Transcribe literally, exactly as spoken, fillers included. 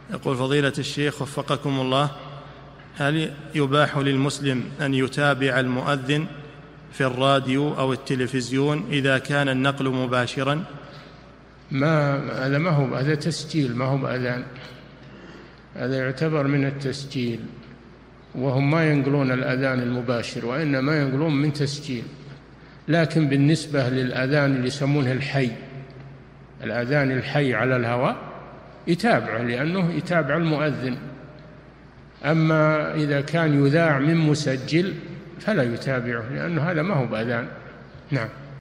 يقول فضيلة الشيخ وفقكم الله، هل يباح للمسلم أن يتابع المؤذن في الراديو أو التلفزيون إذا كان النقل مباشرا؟ ما هذا ما هو، هذا تسجيل ما هو بأذان، هذا يعتبر من التسجيل، وهم ما ينقلون الأذان المباشر وإنما ينقلون من تسجيل. لكن بالنسبة للأذان اللي يسمونه الحي، الأذان الحي على الهواء يتابعه لأنه يتابع المؤذن. أما إذا كان يذاع من مسجل فلا يتابعه لأنه هذا ما هو بأذان. نعم.